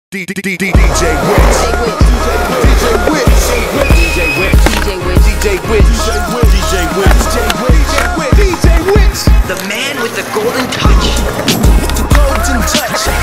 DJ Witch. DJ Witch. The man with the golden touch. The golden touch.